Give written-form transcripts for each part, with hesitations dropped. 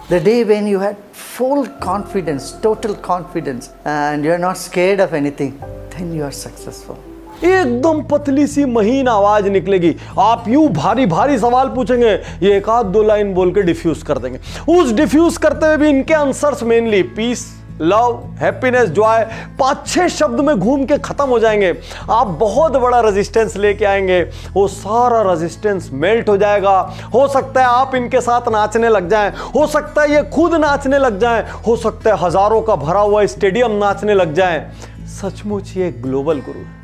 The day when you had full confidence, total confidence, and you are not scared of anything, then you are successful. एकदम पतली सी महीन आवाज निकलेगी, आप यूं भारी भारी सवाल पूछेंगे, ये एक आध दो लाइन बोल के डिफ्यूज कर देंगे। उस डिफ्यूज करते हुए भी इनके answers mainly peace, love, happiness, joy, 5-6 शब्द में घूम के खत्म हो जाएंगे। आप बहुत बड़ा रेजिस्टेंस लेके आएंगे, वो सारा रेजिस्टेंस मेल्ट हो जाएगा। हो सकता है आप इनके साथ नाचने लग जाएं, हो सकता है ये खुद नाचने लग जाएं, हो सकता है हजारों का भरा हुआ स्टेडियम नाचने लग जाएं। सचमुच ये ग्लोबल गुरु है।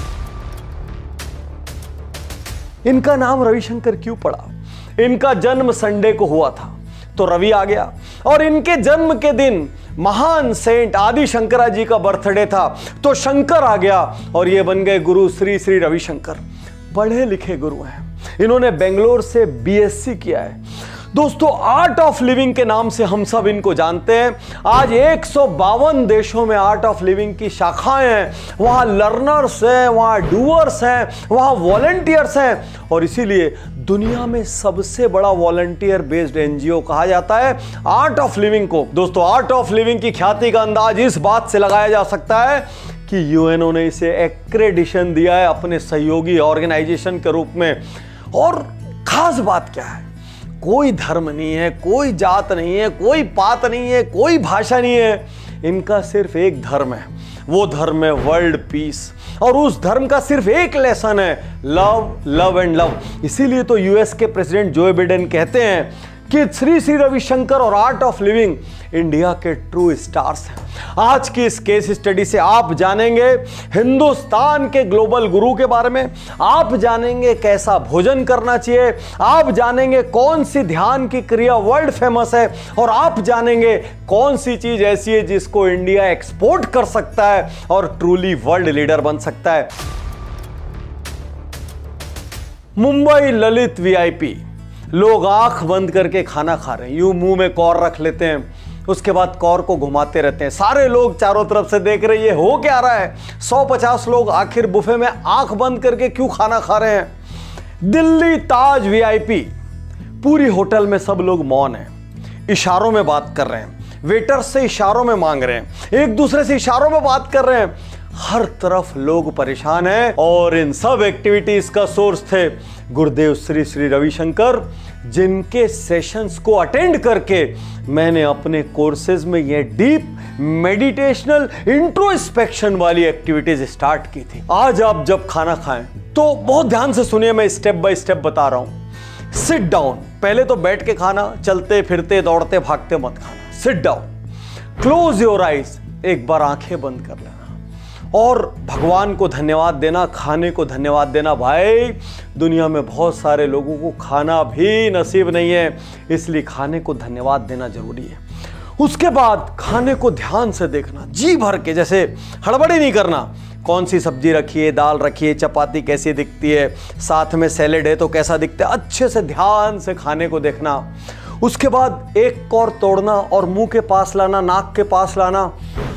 इनका नाम रविशंकर क्यों पड़ा? इनका जन्म संडे को हुआ था, तो रवि आ गया, और इनके जन्म के दिन महान सेंट आदि शंकरा जी का बर्थडे था, तो शंकर आ गया और ये बन गए गुरु श्री श्री रविशंकर। पढ़े लिखे गुरु हैं, इन्होंने बेंगलोर से बीएससी किया है। दोस्तों, आर्ट ऑफ लिविंग के नाम से हम सब इनको जानते हैं। आज 152 देशों में आर्ट ऑफ लिविंग की शाखाएं हैं, वहां लर्नर्स हैं, वहां डूअर्स हैं, वहां वॉलंटियर्स हैं, और इसीलिए दुनिया में सबसे बड़ा वॉलंटियर बेस्ड एनजीओ कहा जाता है आर्ट ऑफ लिविंग को। दोस्तों, आर्ट ऑफ लिविंग की ख्याति का अंदाज इस बात से लगाया जा सकता है कि यूएनओ ने इसे एक्रेडिशन दिया है अपने सहयोगी ऑर्गेनाइजेशन के रूप में। और खास बात क्या है, कोई धर्म नहीं है, कोई जात नहीं है, कोई पात नहीं है, कोई भाषा नहीं है, इनका सिर्फ एक धर्म है, वो धर्म है वर्ल्ड पीस। और उस धर्म का सिर्फ एक लेसन है, लव, लव एंड लव। इसीलिए तो यूएस के प्रेसिडेंट जो बिडेन कहते हैं कि श्री श्री रविशंकर और आर्ट ऑफ लिविंग इंडिया के ट्रू स्टार्स हैं। आज की इस केस स्टडी से आप जानेंगे हिंदुस्तान के ग्लोबल गुरु के बारे में, आप जानेंगे कैसा भोजन करना चाहिए, आप जानेंगे कौन सी ध्यान की क्रिया वर्ल्ड फेमस है, और आप जानेंगे कौन सी चीज ऐसी है जिसको इंडिया एक्सपोर्ट कर सकता है और ट्रूली वर्ल्ड लीडर बन सकता है। मुंबई ललित वीआईपी, लोग आंख बंद करके खाना खा रहे हैं, यूं मुंह में कौर रख लेते हैं, उसके बाद कौर को घुमाते रहते हैं, सारे लोग चारों तरफ से देख रहे हैं, ये हो क्या रहा है। 150 लोग आखिर बुफे में आंख बंद करके क्यों खाना खा रहे हैं। दिल्ली ताज वीआईपी, पूरी होटल में सब लोग मौन हैं, इशारों में बात कर रहे हैं, वेटर से इशारों में मांग रहे हैं, एक दूसरे से इशारों में बात कर रहे हैं, हर तरफ लोग परेशान हैं। और इन सब एक्टिविटीज का सोर्स थे गुरुदेव श्री श्री रविशंकर, जिनके सेशंस को अटेंड करके मैंने अपने कोर्सेज में ये डीप मेडिटेशनल इंट्रोस्पेक्शन वाली एक्टिविटीज स्टार्ट की थी। आज आप जब खाना खाएं तो बहुत ध्यान से सुनिए, मैं स्टेप बाय स्टेप बता रहा हूं। सिट डाउन, पहले तो बैठ के खाना, चलते फिरते दौड़ते भागते मत खाना। Sit down, close your eyes, एक बार आंखें बंद कर लेना और भगवान को धन्यवाद देना, खाने को धन्यवाद देना। भाई, दुनिया में बहुत सारे लोगों को खाना भी नसीब नहीं है, इसलिए खाने को धन्यवाद देना जरूरी है। उसके बाद खाने को ध्यान से देखना, जी भर के, जैसे हड़बड़ी नहीं करना। कौन सी सब्जी रखी है, दाल रखी है, चपाती कैसी दिखती है, साथ में सैलेड है तो कैसा दिखता है, अच्छे से ध्यान से खाने को देखना। उसके बाद एक कौर तोड़ना और मुंह के पास लाना, नाक के पास लाना,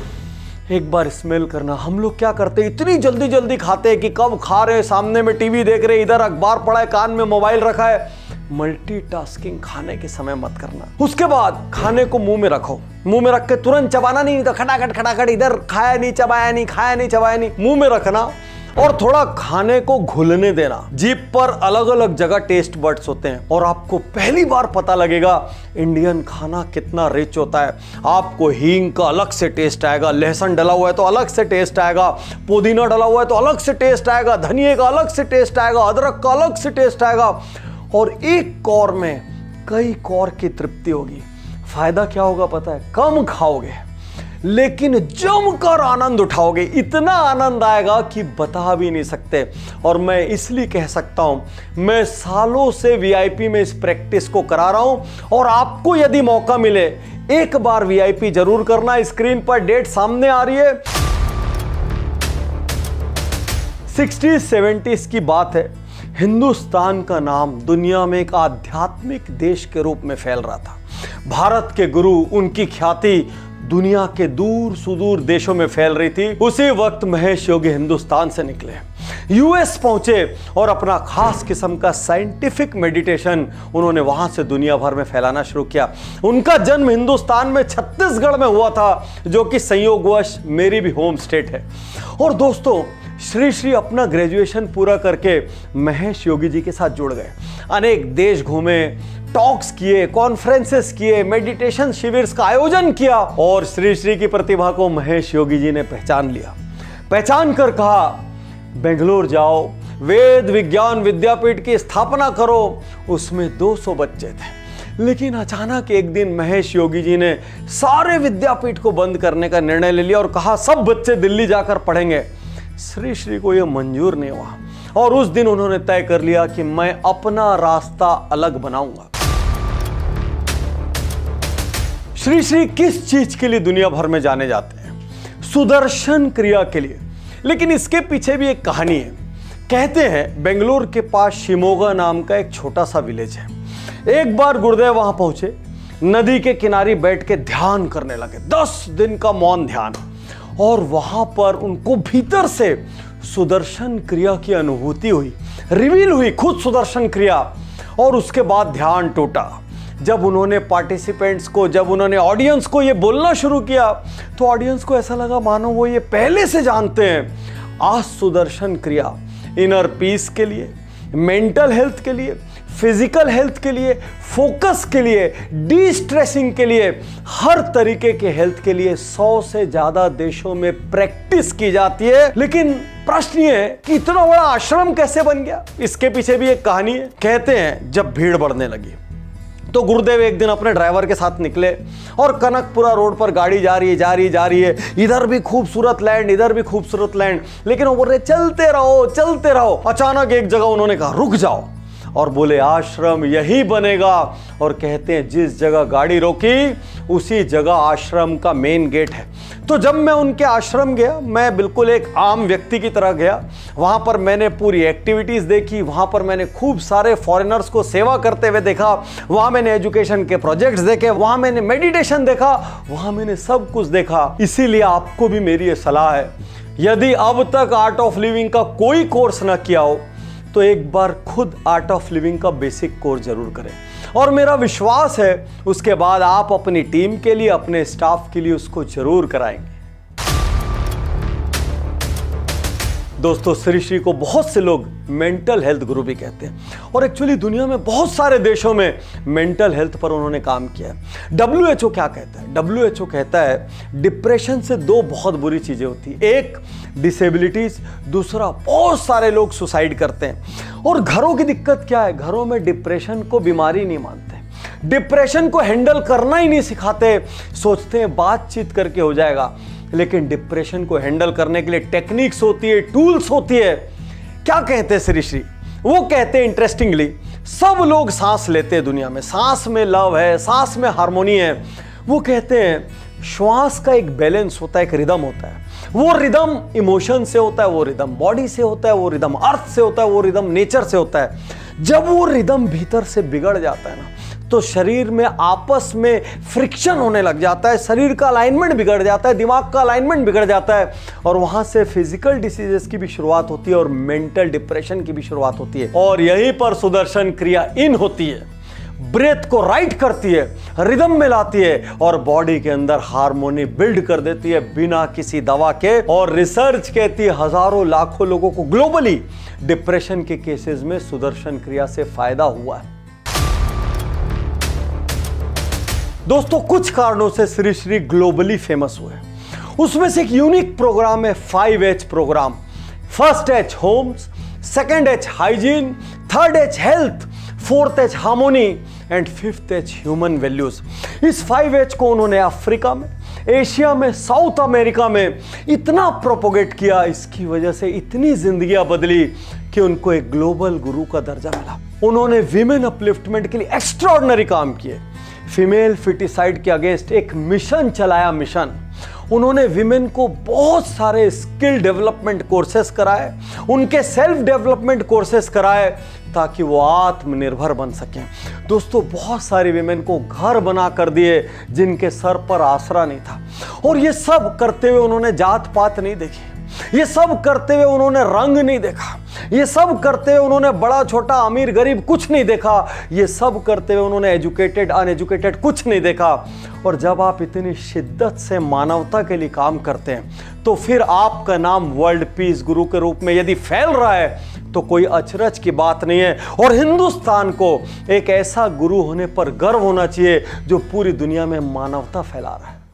एक बार स्मेल करना। हम लोग क्या करते हैं, इतनी जल्दी जल्दी खाते हैं कि कब खा रहे हैं, सामने में टीवी देख रहे हैं, इधर अखबार पढ़ा है, कान में मोबाइल रखा है। मल्टीटास्किंग खाने के समय मत करना। उसके बाद खाने को मुंह में रखो, मुंह में रख के तुरंत चबाना नहीं, तो खटाखट खटाखट इधर खाया नहीं चबाया नहीं, खाया नहीं चबाया नहीं, मुंह में रखना और थोड़ा खाने को घुलने देना। जीभ पर अलग अलग जगह टेस्ट बड्स होते हैं और आपको पहली बार पता लगेगा इंडियन खाना कितना रिच होता है। आपको हींग का अलग से टेस्ट आएगा, लहसुन डला हुआ है तो अलग से टेस्ट आएगा, पुदीना डला हुआ है तो अलग से टेस्ट आएगा, धनिए का अलग से टेस्ट आएगा, अदरक का अलग से टेस्ट आएगा, और एक कौर में कई कौर की तृप्ति होगी। फायदा क्या होगा पता है, कम खाओगे लेकिन जमकर आनंद उठाओगे, इतना आनंद आएगा कि बता भी नहीं सकते। और मैं इसलिए कह सकता हूं, मैं सालों से वीआईपी में इस प्रैक्टिस को करा रहा हूं, और आपको यदि मौका मिले एक बार वीआईपी जरूर करना। स्क्रीन पर डेट सामने आ रही है, 60s-70s की बात है। हिंदुस्तान का नाम दुनिया में एक आध्यात्मिक देश के रूप में फैल रहा था। भारत के गुरु, उनकी ख्याति दुनिया के दूर सुदूर देशों में फैल रही थी। उसी वक्त महेश योगी हिंदुस्तान से निकले यूएस पहुंचे और अपना खास किस्म का साइंटिफिक मेडिटेशन उन्होंने वहां से दुनिया भर में फैलाना शुरू किया। उनका जन्म हिंदुस्तान में छत्तीसगढ़ में हुआ था, जो कि संयोगवश मेरी भी होम स्टेट है। और दोस्तों, श्री श्री अपना ग्रेजुएशन पूरा करके महेश योगी जी के साथ जुड़ गए। अनेक देश घूमे, टॉक्स किए, कॉन्फ्रेंसेस किए, मेडिटेशन शिविर का आयोजन किया और श्री श्री की प्रतिभा को महेश योगी जी ने पहचान लिया। पहचान कर कहा, बेंगलोर जाओ, वेद विज्ञान विद्यापीठ की स्थापना करो। उसमें 200 बच्चे थे, लेकिन अचानक एक दिन महेश योगी जी ने सारे विद्यापीठ को बंद करने का निर्णय ले लिया और कहा सब बच्चे दिल्ली जाकर पढ़ेंगे। श्री श्री को यह मंजूर नहीं हुआ और उस दिन उन्होंने तय कर लिया कि मैं अपना रास्ता अलग बनाऊंगा। श्री श्री किस चीज के लिए दुनिया भर में जाने जाते हैं? सुदर्शन क्रिया के लिए। लेकिन इसके पीछे भी एक कहानी है। कहते हैं बेंगलोर के पास शिमोगा नाम का एक छोटा सा विलेज है। एक बार गुरुदेव वहां पहुंचे, नदी के किनारे बैठ के ध्यान करने लगे, 10 दिन का मौन ध्यान। और वहां पर उनको भीतर से सुदर्शन क्रिया की अनुभूति हुई, रिवील हुई खुद सुदर्शन क्रिया। और उसके बाद ध्यान टूटा। जब उन्होंने पार्टिसिपेंट्स को, जब उन्होंने ऑडियंस को ये बोलना शुरू किया, तो ऑडियंस को ऐसा लगा मानो वो ये पहले से जानते हैं। आज सुदर्शन क्रिया इनर पीस के लिए, मेंटल हेल्थ के लिए, फिजिकल हेल्थ के लिए, फोकस के लिए, डी स्ट्रेसिंग के लिए, हर तरीके के हेल्थ के लिए 100 से ज्यादा देशों में प्रैक्टिस की जाती है। लेकिन प्रश्न ये है कि इतना बड़ा आश्रम कैसे बन गया? इसके पीछे भी एक कहानी है। कहते हैं जब भीड़ बढ़ने लगी तो गुरुदेव एक दिन अपने ड्राइवर के साथ निकले और कनकपुरा रोड पर गाड़ी जा रही है। इधर भी खूबसूरत लैंड, इधर भी खूबसूरत लैंड, लेकिन वो बोल रहे चलते रहो। अचानक एक जगह उन्होंने कहा रुक जाओ और बोले आश्रम यही बनेगा। और कहते हैं जिस जगह गाड़ी रोकी उसी जगह आश्रम का मेन गेट है। तो जब मैं उनके आश्रम गया, मैं बिल्कुल एक आम व्यक्ति की तरह गया। वहां पर मैंने पूरी एक्टिविटीज देखी, वहां पर मैंने खूब सारे फॉरेनर्स को सेवा करते हुए देखा, वहां मैंने एजुकेशन के प्रोजेक्ट्स देखे, वहां मैंने मेडिटेशन देखा, वहां मैंने सब कुछ देखा। इसीलिए आपको भी मेरी ये सलाह है, यदि अब तक आर्ट ऑफ लिविंग का कोई कोर्स ना किया हो तो एक बार खुद आर्ट ऑफ लिविंग का बेसिक कोर्स जरूर करें। और मेरा विश्वास है उसके बाद आप अपनी टीम के लिए, अपने स्टाफ के लिए उसको जरूर कराएंगे। दोस्तों, श्री श्री को बहुत से लोग मेंटल हेल्थ गुरु भी कहते हैं और एक्चुअली दुनिया में बहुत सारे देशों में मेंटल हेल्थ पर उन्होंने काम किया है। WHO क्या कहता है? WHO कहता है डिप्रेशन से 2 बहुत बुरी चीजें होती है, एक डिसेबिलिटीज, दूसरा बहुत सारे लोग सुसाइड करते हैं। और घरों की दिक्कत क्या है? घरों में डिप्रेशन को बीमारी नहीं मानते, डिप्रेशन को हैंडल करना ही नहीं सिखाते, सोचते हैं बातचीत करके हो जाएगा। लेकिन डिप्रेशन को हैंडल करने के लिए टेक्निक्स होती है, टूल्स होती है। क्या कहते हैं श्री श्री? वो कहते हैं इंटरेस्टिंगली, सब लोग सांस लेते हैं दुनिया में, सांस में लव है, सांस में हार्मोनी है। वो कहते हैं श्वास का एक बैलेंस होता है, एक रिदम होता है। वो रिदम इमोशन से होता है, वो रिदम बॉडी से होता है, वो रिदम अर्थ से होता है, वो रिदम नेचर से होता है। जब वो रिदम भीतर से बिगड़ जाता है ना, तो शरीर में आपस में फ्रिक्शन होने लग जाता है, शरीर का अलाइनमेंट बिगड़ जाता है, दिमाग का अलाइनमेंट बिगड़ जाता है और वहां से फिजिकल डिसीजेस की भी शुरुआत होती है और मेंटल डिप्रेशन की भी शुरुआत होती है। और यहीं पर सुदर्शन क्रिया इन होती है, ब्रेथ को राइट करती है, रिदम में लाती है और बॉडी के अंदर हार्मोनी बिल्ड कर देती है बिना किसी दवा के। और रिसर्च कहती है हजारों लाखों लोगों को ग्लोबली डिप्रेशन के केसेस में सुदर्शन क्रिया से फायदा हुआ है। दोस्तों, कुछ कारणों से श्री श्री ग्लोबली फेमस हुए। उसमें से एक यूनिक प्रोग्राम है 5H program. First H homes, second H hygiene, third H health, fourth H harmony and fifth H human values. इस 5H को उन्होंने अफ्रीका में, एशिया में, साउथ अमेरिका में इतना प्रोपोगेट किया, इसकी वजह से इतनी जिंदगियां बदली कि उनको एक ग्लोबल गुरु का दर्जा मिला। उन्होंने विमेन अपलिफ्टमेंट के लिए एक्स्ट्राऑर्डिनरी काम किए। फीमेल फिटिसाइड के अगेंस्ट एक मिशन चलाया, मिशन। उन्होंने विमेन को बहुत सारे स्किल डेवलपमेंट कोर्सेस कराए, उनके सेल्फ डेवलपमेंट कोर्सेस कराए ताकि वो आत्मनिर्भर बन सकें। दोस्तों, बहुत सारी विमेन को घर बना कर दिए जिनके सर पर आसरा नहीं था। और ये सब करते हुए उन्होंने जात पात नहीं देखी, ये सब करते हुए उन्होंने रंग नहीं देखा, ये सब करते हुए उन्होंने बड़ा छोटा अमीर गरीब कुछ नहीं देखा, ये सब करते हुए उन्होंने एजुकेटेड अनएजुकेटेड कुछ नहीं देखा। और जब आप इतनी शिद्दत से मानवता के लिए काम करते हैं तो फिर आपका नाम वर्ल्ड पीस गुरु के रूप में यदि फैल रहा है तो कोई अचरज की बात नहीं है। और हिंदुस्तान को एक ऐसा गुरु होने पर गर्व होना चाहिए जो पूरी दुनिया में मानवता फैला रहा है।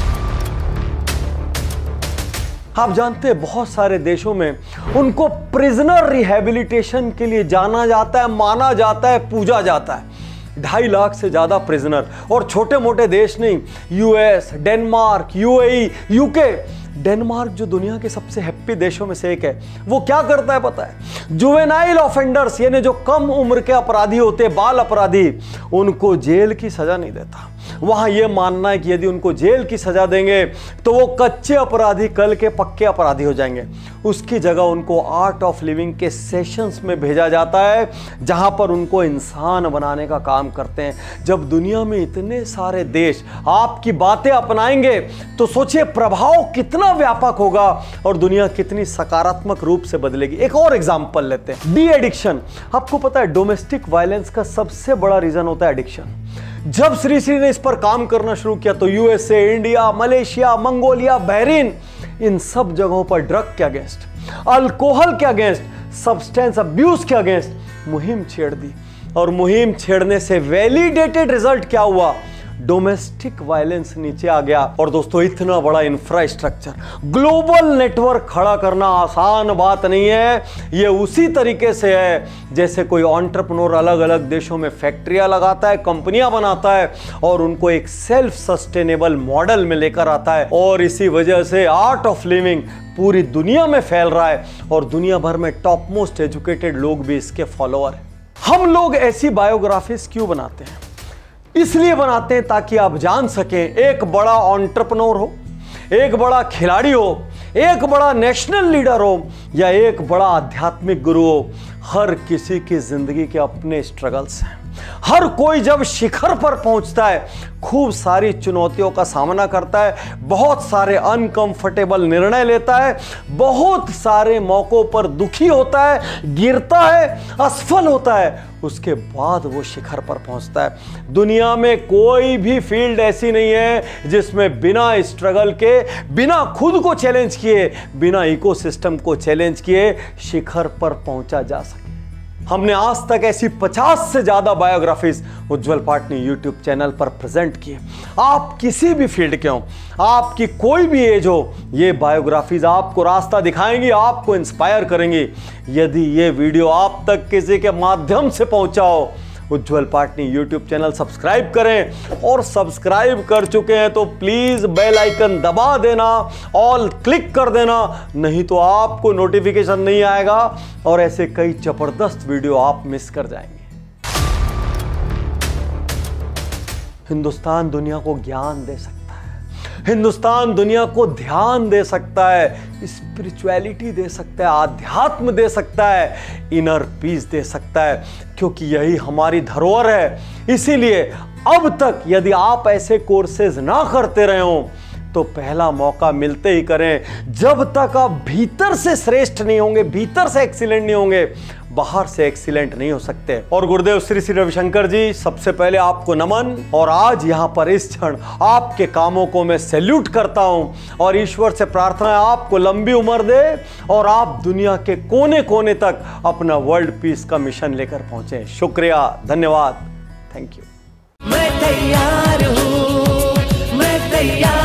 आप जानते हैं बहुत सारे देशों में उनको प्रिजनर रिहैबिलिटेशन के लिए जाना जाता है, माना जाता है, पूजा जाता है। 2.5 लाख से ज्यादा प्रिजनर, और छोटे मोटे देश नहीं, US, Denmark, UAE, UK. Denmark जो दुनिया के सबसे हैप्पी देशों में से एक है, वो क्या करता है पता है? जुवेनाइल ऑफेंडर्स यानी जो कम उम्र के अपराधी होते हैं, बाल अपराधी, उनको जेल की सजा नहीं देता। वहां यह मानना है कि यदि उनको जेल की सजा देंगे तो वो कच्चे अपराधी कल के पक्के अपराधी हो जाएंगे। उसकी जगह उनको आर्ट ऑफ लिविंग के सेशंस में भेजा जाता है जहां पर उनको इंसान बनाने का काम करते हैं। जब दुनिया में इतने सारे देश आपकी बातें अपनाएंगे तो सोचिए प्रभाव कितना व्यापक होगा और दुनिया कितनी सकारात्मक रूप से बदलेगी। एक और एग्जांपल लेते हैं, डी एडिक्शन। आपको पता है डोमेस्टिक वायलेंस का सबसे बड़ा रीजन होता है एडिक्शन। जब श्री श्री ने इस पर काम करना शुरू किया तो USA, India, Malaysia, Mongolia, Bahrain, इन सब जगहों पर ड्रग के अगेंस्ट, अल्कोहल के अगेंस्ट, सब्सटेंस अब्यूज के अगेंस्ट मुहिम छेड़ दी। और मुहिम छेड़ने से वैलिडेटेड रिजल्ट क्या हुआ? डोमेस्टिक वायलेंस नीचे आ गया। और दोस्तों इतना बड़ा इंफ्रास्ट्रक्चर, ग्लोबल नेटवर्क खड़ा करना आसान बात नहीं है। ये उसी तरीके से है जैसे कोई एंटरप्रेन्योर अलग अलग देशों में फैक्ट्रियां लगाता है, कंपनियां बनाता है और उनको एक सेल्फ सस्टेनेबल मॉडल में लेकर आता है। और इसी वजह से आर्ट ऑफ लिविंग पूरी दुनिया में फैल रहा है और दुनिया भर में टॉप मोस्ट एजुकेटेड लोग भी इसके फॉलोअर हैं। हम लोग ऐसी बायोग्राफीज क्यों बनाते हैं? इसलिए बनाते हैं ताकि आप जान सकें एक बड़ा एंटरप्रेन्योर हो, एक बड़ा खिलाड़ी हो, एक बड़ा नेशनल लीडर हो या एक बड़ा आध्यात्मिक गुरु हो, हर किसी की जिंदगी के अपने स्ट्रगल्स हैं। हर कोई जब शिखर पर पहुंचता है खूब सारी चुनौतियों का सामना करता है, बहुत सारे अनकंफर्टेबल निर्णय लेता है, बहुत सारे मौकों पर दुखी होता है, गिरता है, असफल होता है, उसके बाद वो शिखर पर पहुंचता है। दुनिया में कोई भी फील्ड ऐसी नहीं है जिसमें बिना स्ट्रगल के, बिना खुद को चैलेंज किए, बिना इकोसिस्टम को चैलेंज किए शिखर पर पहुंचा जा सके। हमने आज तक ऐसी 50 से ज्यादा biographies Ujjwal Patni YouTube channel पर प्रेजेंट किए। आप किसी भी फील्ड के हो, आपकी कोई भी एज हो, ये बायोग्राफीज आपको रास्ता दिखाएंगी, आपको इंस्पायर करेंगी। यदि ये वीडियो आप तक किसी के माध्यम से पहुंचा हो, Ujjwal Patni YouTube channel subscribe करें और सब्सक्राइब कर चुके हैं तो प्लीज बेल आइकन दबा देना, ऑल क्लिक कर देना, नहीं तो आपको नोटिफिकेशन नहीं आएगा और ऐसे कई जबरदस्त वीडियो आप मिस कर जाएंगे। हिंदुस्तान दुनिया को ज्ञान दे सकता है, हिंदुस्तान दुनिया को ध्यान दे सकता है, स्पिरिचुअलिटी दे सकता है, आध्यात्म दे सकता है, इनर पीस दे सकता है, क्योंकि यही हमारी धरोहर है। इसीलिए अब तक यदि आप ऐसे कोर्सेज ना करते रहे हो तो पहला मौका मिलते ही करें। जब तक आप भीतर से श्रेष्ठ नहीं होंगे, भीतर से एक्सीलेंट नहीं होंगे, बाहर से एक्सीलेंट नहीं हो सकते। और गुरुदेव श्री श्री रविशंकर जी, सबसे पहले आपको नमन। और आज यहां पर इस क्षण आपके कामों को मैं सैल्यूट करता हूं और ईश्वर से प्रार्थना है आपको लंबी उम्र दे और आप दुनिया के कोने कोने तक अपना वर्ल्ड पीस का मिशन लेकर पहुंचे। शुक्रिया, धन्यवाद, थैंक यू। मैं तैयार हूं, मैं तैयार